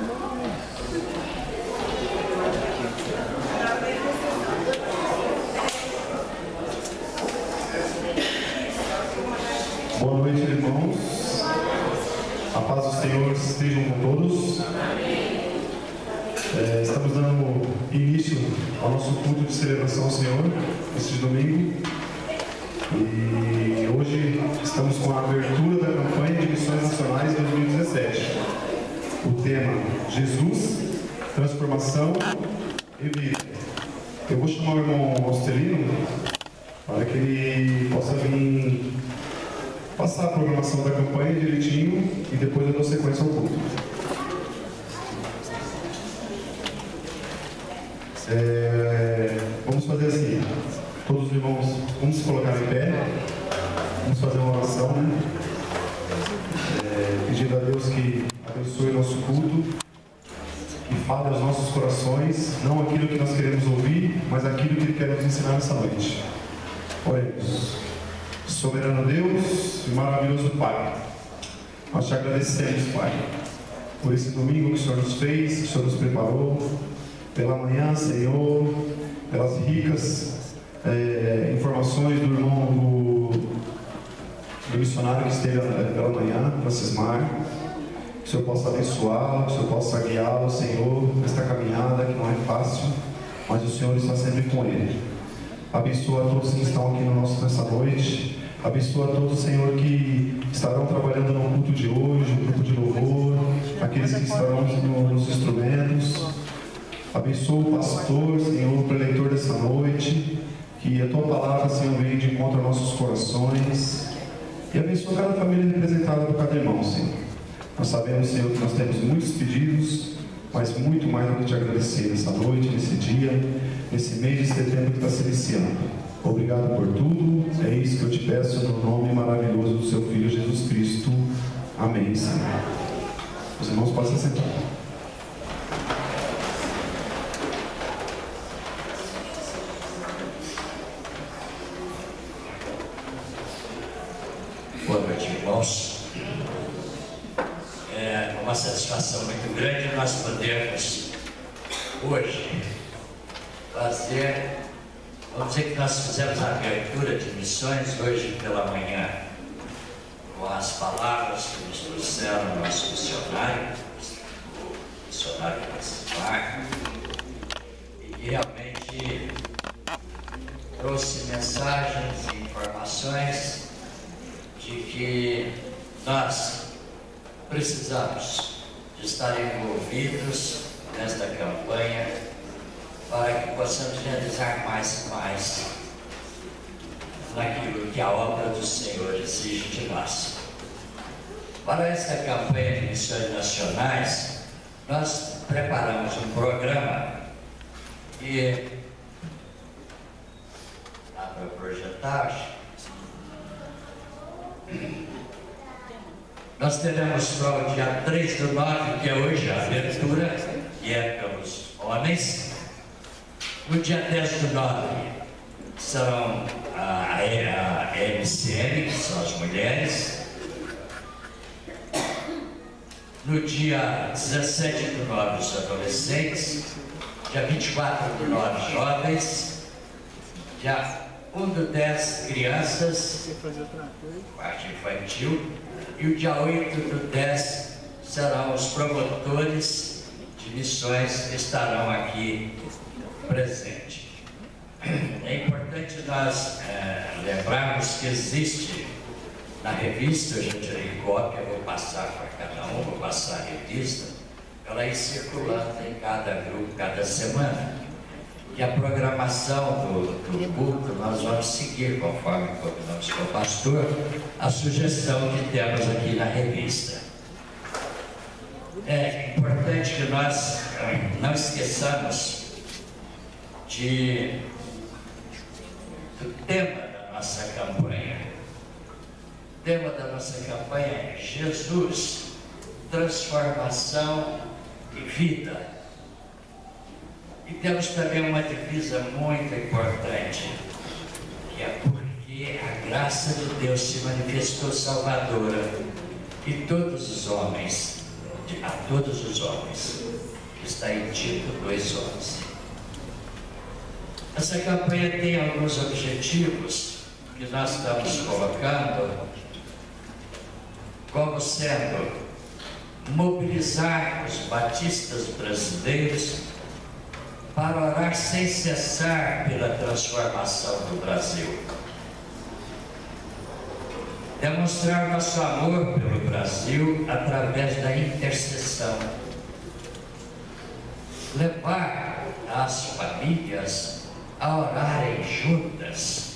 Boa noite, irmãos. A paz do Senhor estejam com todos. Estamos dando início ao nosso culto de celebração ao Senhor, este domingo. E hoje estamos com a abertura da campanha de Missões Nacionais 2017. O tema: Jesus, Transformação e Vida. Eu vou chamar o irmão Austelino para que ele possa vir passar a programação da campanha direitinho e depois eu dou sequência ao culto. Vamos fazer assim, todos os irmãos, vamos se colocar em pé, vamos fazer uma oração, né? Pedindo a Deus que abençoe o nosso culto, que fale aos nossos corações, não aquilo que nós queremos ouvir, mas aquilo que Ele quer nos ensinar nessa noite. Oremos. Soberano Deus e maravilhoso Pai, nós te agradecemos, Pai, por esse domingo que o Senhor nos fez, que o Senhor nos preparou, pela manhã, Senhor, pelas ricas informações do irmão do missionário que esteve pela manhã, Francismar. Que o Senhor possa abençoá-lo, que o Senhor possa guiá-lo, Senhor, nesta caminhada que não é fácil, mas o Senhor está sempre com ele. Abençoa a todos que estão aqui nessa noite. Abençoa a todos, Senhor, que estarão trabalhando no culto de hoje, no culto de louvor, aqueles que estarão nos instrumentos. Abençoa o pastor, Senhor, o preleitor dessa noite, que a Tua palavra, Senhor, venha de encontro aos nossos corações. E abençoa cada família representada por cada irmão, Senhor. Nós sabemos, Senhor, que nós temos muitos pedidos, mas muito mais do que te agradecer nessa noite, nesse dia, nesse mês de setembro que está se iniciando. Obrigado por tudo, é isso que eu te peço no nome maravilhoso do seu Filho Jesus Cristo. Amém, Senhor. Os irmãos podem se sentar. Boa noite, irmãos. É uma satisfação muito grande nós podermos hoje fazer, vamos dizer que nós fizemos a abertura de missões hoje pela manhã, com as palavras que nos trouxeram o nosso missionário, o missionário Francismar, e que realmente trouxe mensagens e informações de que nós precisamos de estar envolvidos nesta campanha para que possamos realizar mais e mais naquilo que a obra do Senhor exige de nós. Para esta campanha de missões nacionais, nós preparamos um programa que dá para projetar. Nós teremos para o dia 3/9, que é hoje a abertura, que é pelos homens. No dia 10/9 serão a MCM, que são as mulheres. No dia 17/9, os adolescentes. Dia 24/9, jovens. Dia 1/10, crianças, parte infantil. E o dia 8/10 serão os promotores de missões que estarão aqui presentes. É importante nós lembrarmos que existe na revista, eu já tirei cópia, vou passar para cada um, vou passar a revista, ela ir circulando em cada grupo, cada semana. E a programação do culto, nós vamos seguir, conforme combinamos com o pastor, a sugestão que temos aqui na revista. É importante que nós não esqueçamos do tema da nossa campanha. O tema da nossa campanha é Jesus, transformação e vida. E temos também uma divisa muito importante, que é porque a graça de Deus se manifestou salvadora e todos os homens a todos os homens, que está em Tito 2:11. Essa campanha tem alguns objetivos que nós estamos colocando como sendo mobilizar os batistas brasileiros para orar sem cessar pela transformação do Brasil. Demonstrar nosso amor pelo Brasil através da intercessão. Levar as famílias a orarem juntas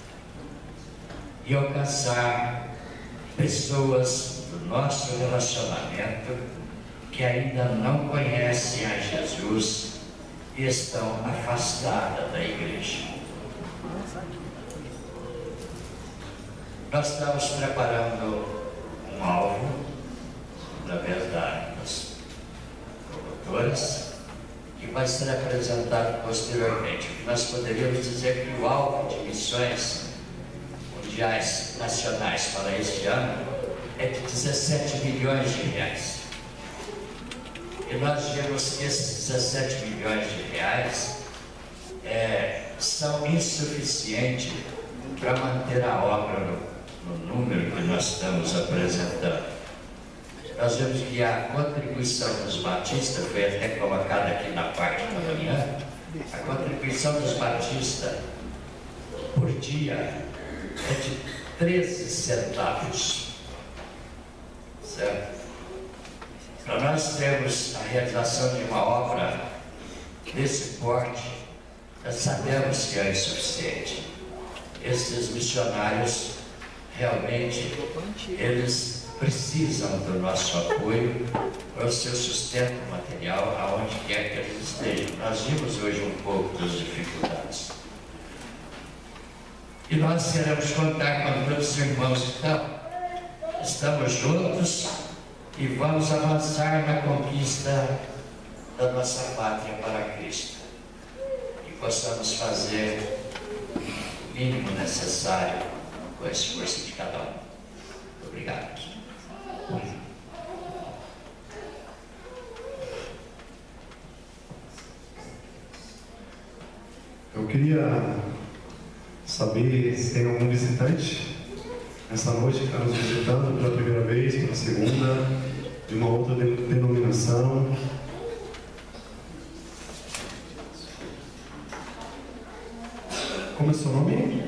e alcançar pessoas do nosso relacionamento que ainda não conhecem a Jesus e estão afastadas da igreja. Nós estamos preparando um alvo através das promotoras que vai ser apresentado posteriormente. Nós poderíamos dizer que o alvo de missões mundiais nacionais para este ano é de 17 milhões de reais. E nós vemos que esses 17 milhões de reais são insuficientes para manter a obra no número que nós estamos apresentando. Nós vemos que a contribuição dos batistas, foi até colocada aqui na parte da manhã, a contribuição dos batistas por dia é de 13 centavos. Certo? Para nós termos a realização de uma obra desse porte, nós sabemos que é insuficiente. Esses missionários, realmente, eles precisam do nosso apoio para o seu sustento material, aonde quer que eles estejam. Nós vimos hoje um pouco das dificuldades. E nós queremos contar com todos os irmãos que estamos juntos e vamos avançar na conquista da nossa pátria para Cristo. Que possamos fazer o mínimo necessário com o esforço de cada um. Obrigado. Eu queria saber se tem algum visitante nessa noite que está nos visitando pela primeira vez, pela segunda, de uma outra denominação. Como é seu nome?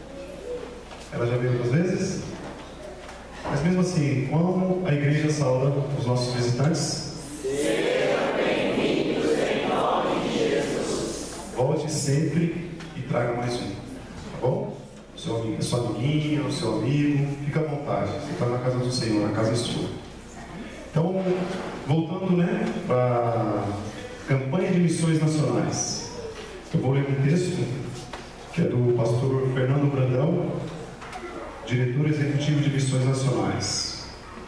Ela já veio outras vezes? Mas mesmo assim, como a igreja sauda os nossos visitantes? Sejam bem-vindos em nome de Jesus. Volte sempre e traga mais um, tá bom? Sua amiguinha, o seu amigo, fica à vontade. Você está na casa do Senhor, na casa sua. Então, voltando, para a campanha de missões nacionais. Eu vou ler um texto que é do pastor Fernando Brandão, diretor executivo de missões nacionais.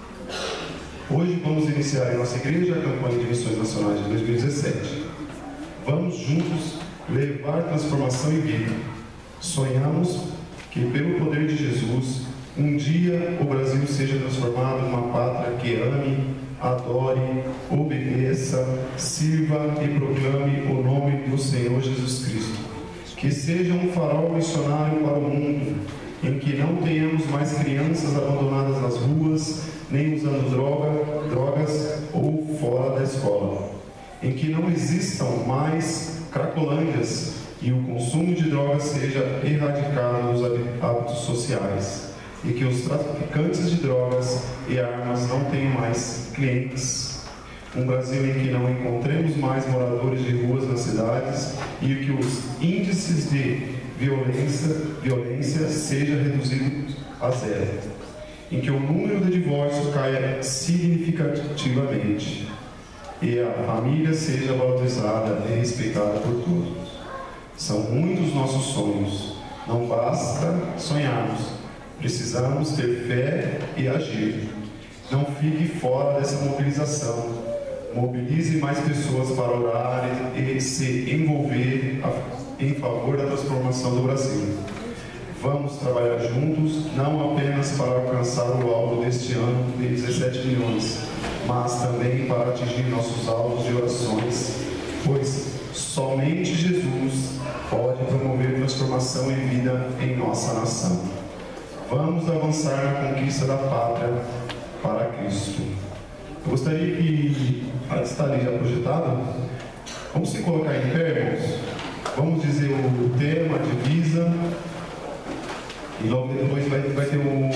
Hoje vamos iniciar em nossa igreja a campanha de missões nacionais de 2017. Vamos juntos levar transformação e vida. Sonhamos que pelo poder de Jesus, um dia o Brasil seja transformado em uma pátria que ame, adore, obedeça, sirva e proclame o nome do Senhor Jesus Cristo. Que seja um farol missionário para o mundo, em que não tenhamos mais crianças abandonadas nas ruas, nem usando drogas ou fora da escola. Em que não existam mais cracolândias e o consumo de drogas seja erradicado dos hábitos sociais. E que os traficantes de drogas e armas não tenham mais clientes. Um Brasil em que não encontremos mais moradores de ruas nas cidades e que os índices de violência seja reduzido a zero. Em que o número de divórcios caia significativamente e a família seja valorizada e respeitada por todos. São muitos os nossos sonhos. Não basta sonharmos. Precisamos ter fé e agir. Não fique fora dessa mobilização. Mobilize mais pessoas para orar e se envolver em favor da transformação do Brasil. Vamos trabalhar juntos, não apenas para alcançar o alvo deste ano de 17 milhões, mas também para atingir nossos alvos de orações, pois somente Jesus pode promover transformação e vida em nossa nação. Vamos avançar na conquista da pátria para Cristo. Eu gostaria que está ali já projetado. Vamos se colocar em pé, irmãos. Vamos dizer o tema, a divisa. E logo depois vai ter um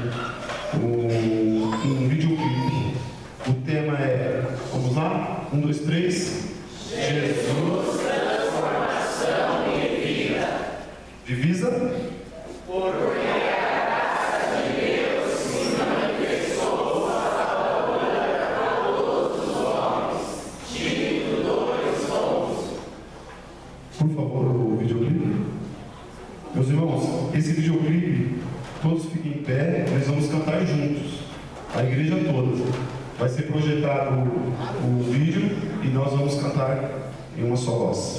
videoclipe. O tema é, vamos lá? 1, 2, 3. Jesus, transformação e vida. Divisa? Porque a graça de Deus se manifestou salvadora a todos os homens. Tito 2:11. Por favor, o videoclipe. Meus irmãos, esse videoclipe, todos fiquem em pé, nós vamos cantar juntos, a igreja toda. Vai ser projetado o vídeo e nós vamos cantar em uma só voz.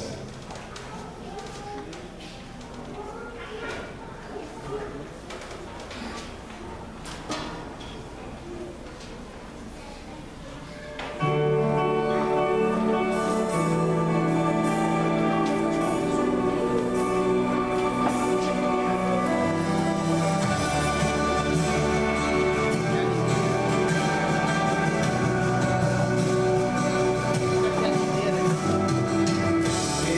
Jesus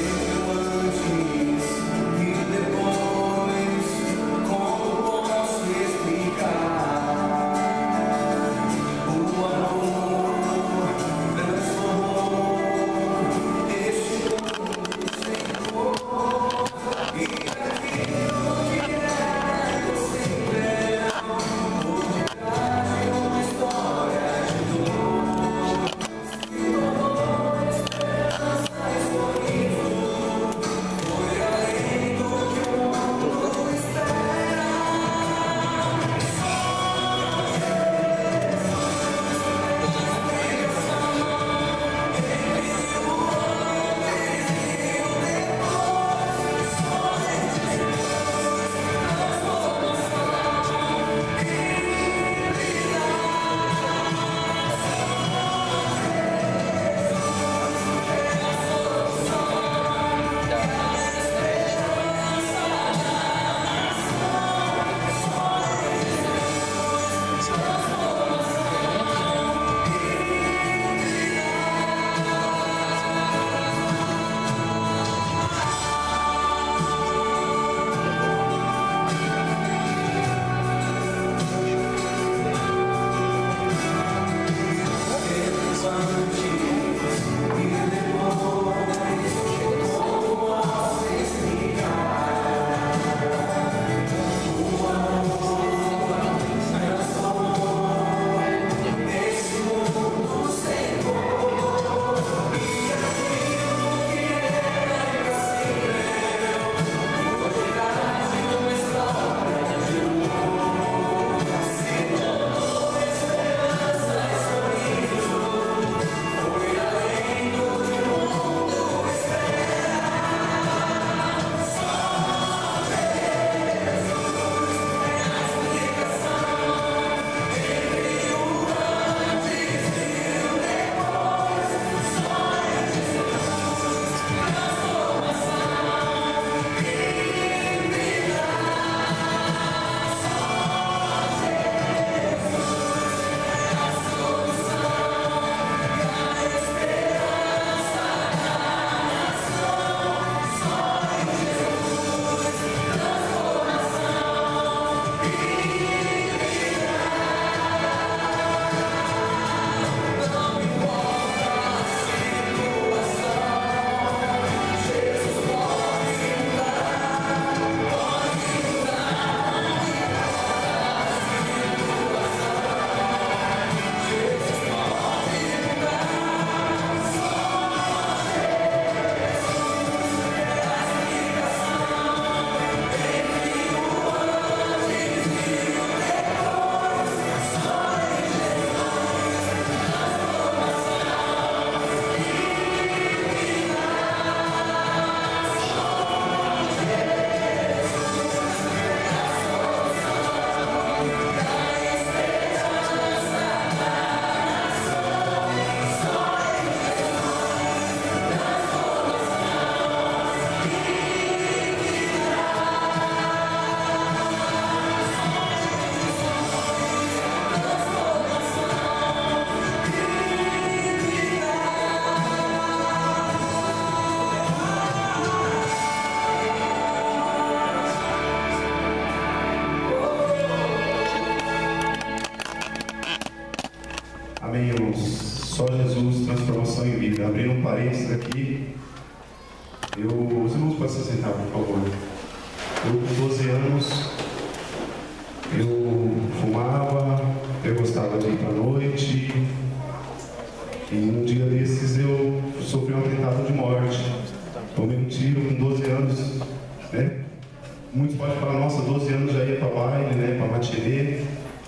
abrindo um parênteses aqui, os irmãos podem se sentar, por favor. Eu, com 12 anos, eu fumava, eu gostava de ir para a noite, e um dia desses eu sofri um atentado de morte. Tomei um tiro com 12 anos, né? Muitos podem falar, nossa, 12 anos já ia para baile, né? Para matinê,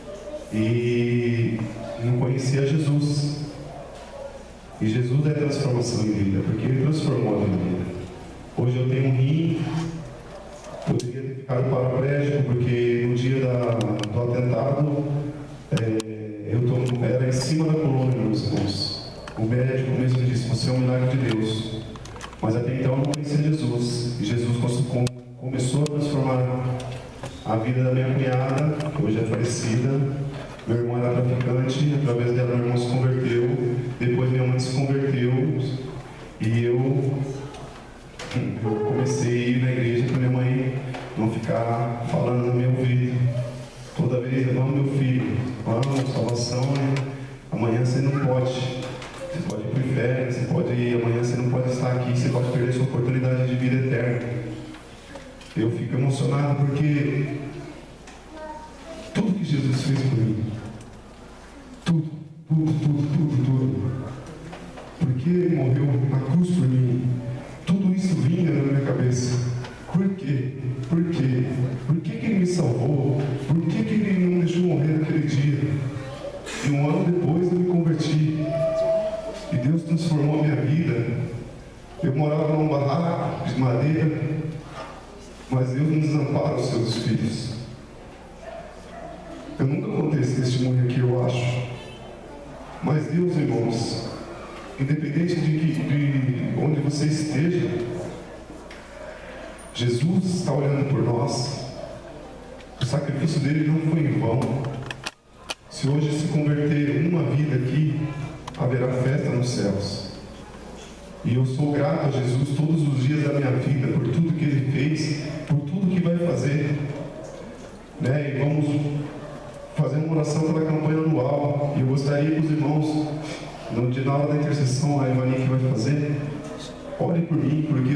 e não conhecia Jesus. E Jesus é transformação em vida, porque Ele transformou a minha vida. Hoje eu tenho um rim, poderia ter ficado paraplégico, porque no dia do atentado, era em cima da coluna, meus irmãos. O médico mesmo disse, você é um milagre de Deus. Mas até então eu não conhecia Jesus. E Jesus começou a transformar a vida da minha cunhada, que hoje é falecida. Meu irmão era traficante, através dela meu irmão se converteu. Depois minha mãe se converteu. E eu comecei a ir na igreja para minha mãe não ficar falando no meu ouvido. Toda vez, vamos meu filho, vamos, salvação, né? Amanhã você não pode. Você pode ir para o inferno, você pode ir, amanhã você não pode estar aqui, você pode perder sua oportunidade de vida eterna. Eu fico emocionado porque tudo que Jesus fez por mim, tudo. Porque Ele morreu na cruz por mim, tudo isso vinha na minha cabeça. Por quê? Por quê? Por que Ele me salvou? Por que Ele não me deixou morrer naquele dia? E um ano depois eu me converti. E Deus transformou a minha vida. Eu morava num barraco de madeira, mas Deus não desampara os seus filhos. Eu nunca contei esse testemunho aqui, eu acho. Mas Deus, irmãos, independente de onde você esteja, Jesus está olhando por nós. O sacrifício dele não foi em vão. Se hoje se converter uma vida aqui, haverá festa nos céus. E eu sou grato a Jesus todos os dias da minha vida por tudo que Ele fez, por tudo que vai fazer, né? E vamos fazer uma oração pela campanha anual. E eu gostaria que os irmãos, na hora da intercessão, a Ivani que vai fazer, ore por mim, porque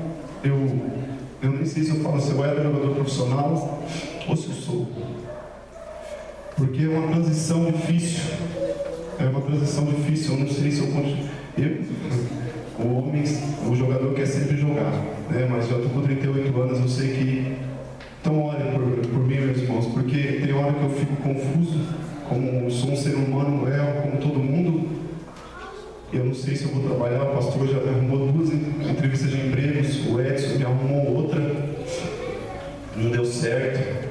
eu nem sei se eu falo se eu era jogador profissional ou se eu sou. Porque é uma transição difícil. Eu não sei se eu continuo. O jogador quer sempre jogar, né? Mas já estou com 38 anos, eu sei que. Então, olha por mim, meus irmãos, porque tem hora que eu fico confuso, como sou um ser humano, como todo mundo. Eu não sei se eu vou trabalhar. O pastor já me arrumou 2 entrevistas de empregos, o Edson me arrumou outra, não deu certo.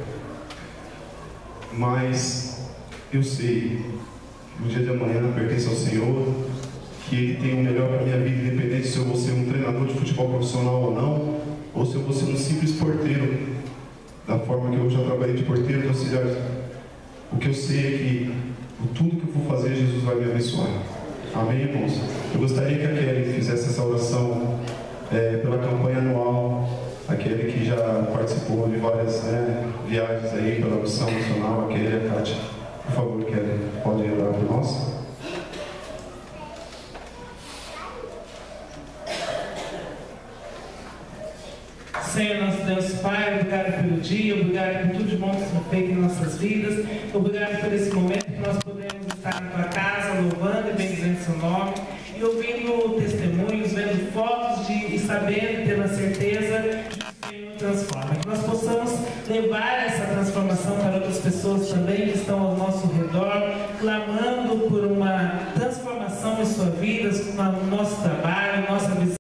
Mas eu sei que o dia de amanhã pertence ao Senhor, que Ele tem o melhor para a minha vida, independente se eu vou ser um treinador de futebol profissional ou não, ou se eu vou ser um simples porteiro, da forma que eu já trabalhei de porteiro, de auxiliar. O que eu sei é que tudo que eu for fazer, Jesus vai me abençoar. Amém, irmãos? Eu gostaria que a Kelly fizesse essa oração pela campanha anual. A Kelly que já participou de várias viagens aí pela missão nacional, a Kelly e a Kátia. Por favor, Kelly, pode orar por nós? Senhor, nosso Deus Pai, obrigado pelo dia, obrigado por tudo de bom que foi feito em nossas vidas, obrigado por esse momento que nós podemos estar na tua casa, louvando e bendizendo seu nome, e ouvindo testemunhos, vendo fotos e sabendo, tendo a certeza de que o Senhor transforma. Que nós possamos levar essa transformação para outras pessoas também que estão ao nosso redor, clamando por uma transformação em sua vida, no nosso trabalho,